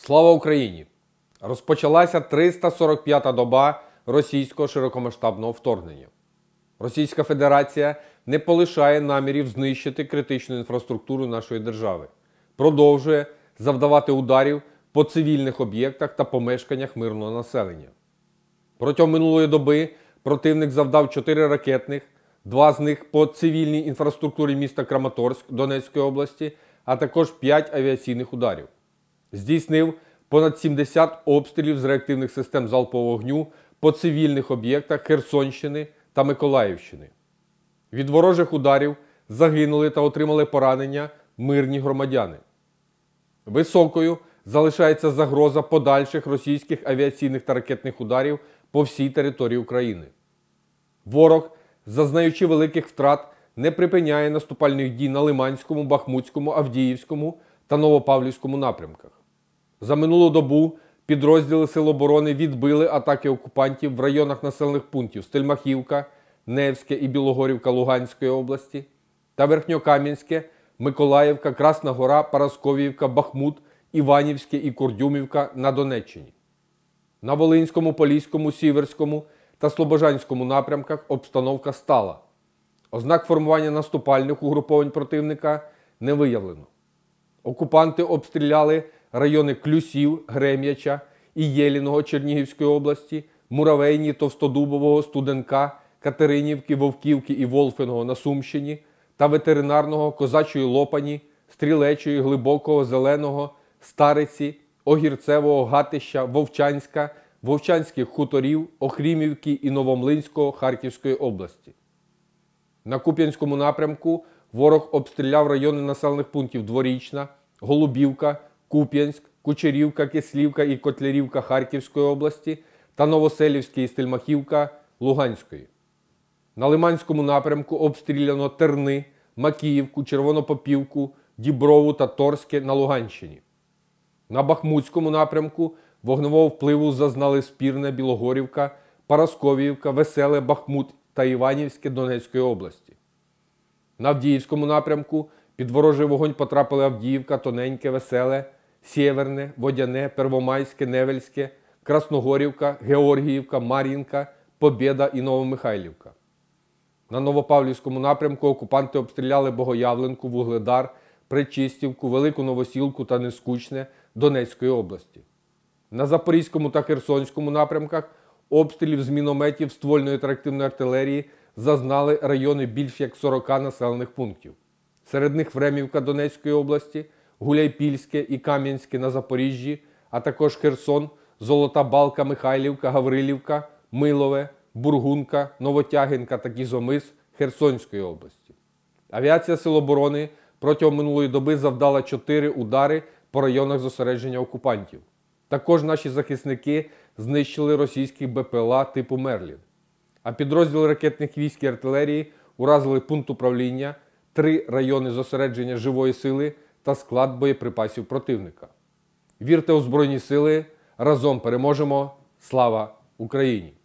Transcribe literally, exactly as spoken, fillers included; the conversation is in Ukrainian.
Слава Україні! Розпочалася триста сорок п'ята доба російського широкомасштабного вторгнення. Російська Федерація не полишає намірів знищити критичну інфраструктуру нашої держави. Продовжує завдавати ударів по цивільних об'єктах та помешканнях мирного населення. Протягом минулої доби противник завдав чотири ракетних, два з них по цивільній інфраструктурі міста Краматорськ Донецької області, а також п'ять авіаційних ударів. Здійснив понад сімдесят обстрілів з реактивних систем залпового вогню по цивільних об'єктах Херсонщини та Миколаївщини. Від ворожих ударів загинули та отримали поранення мирні громадяни. Високою залишається загроза подальших російських авіаційних та ракетних ударів по всій території України. Ворог, зазнаючи великих втрат, не припиняє наступальних дій на Лиманському, Бахмутському, Авдіївському та Новопавлівському напрямках. За минулу добу підрозділи Сил оборони відбили атаки окупантів в районах населених пунктів Стельмахівка, Невське і Білогорівка Луганської області та Верхньокам'янське, Миколаївка, Красна Гора, Парасковіївка, Бахмут, Іванівське і Курдюмівка на Донеччині. На Волинському, Поліському, Сіверському та Слобожанському напрямках обстановка стала. Ознак формування наступальних угруповань противника не виявлено. Окупанти обстріляли райони Клюсів, Грем'яча і Єліного Чернігівської області, Муравейні, Товстодубового, Студенка, Катеринівки, Вовківки і Волфиного на Сумщині та ветеринарного Козачої Лопані, Стрілечої, Глибокого, Зеленого, Стариці, Огірцевого, Гатища, Вовчанська, Вовчанських хуторів, Охрімівки і Новомлинського Харківської області. На Куп'янському напрямку ворог обстріляв райони населених пунктів Дворічна, Голубівка, Куп'янськ, Кучерівка, Кислівка і Котлярівка Харківської області та Новоселівське і Стельмахівка Луганської. На Лиманському напрямку обстріляно Терни, Макіївку, Червонопопівку, Діброву та Торське на Луганщині. На Бахмутському напрямку вогневого впливу зазнали Спірне, Білогорівка, Парасковіївка, Веселе, Бахмут та Іванівське Донецької області. На Авдіївському напрямку під ворожий вогонь потрапили Авдіївка, Тоненьке, Веселе, Сєверне, Водяне, Первомайське, Невельське, Красногорівка, Георгіївка, Мар'їнка, Побєда і Новомихайлівка. На Новопавлівському напрямку окупанти обстріляли Богоявленку, Вугледар, Пречистівку, Велику Новосілку та Нескучне Донецької області. На Запорізькому та Херсонському напрямках обстрілів з мінометів ствольної та реактивної артилерії зазнали райони більш як сорока населених пунктів. Серед них Времівка Донецької області, Гуляйпільське і Кам'янське на Запоріжжі, а також Херсон, Золота Балка, Михайлівка, Гаврилівка, Милове, Бургунка, Новотягинка та Кізомис Херсонської області. Авіація Сил оборони протягом минулої доби завдала чотири удари по районах зосередження окупантів. Також наші захисники знищили російських БПЛА типу «Мерлін». А підрозділи ракетних військ і артилерії уразили пункт управління, три райони зосередження живої сили та склад боєприпасів противника. Вірте у Збройні Сили, разом переможемо! Слава Україні!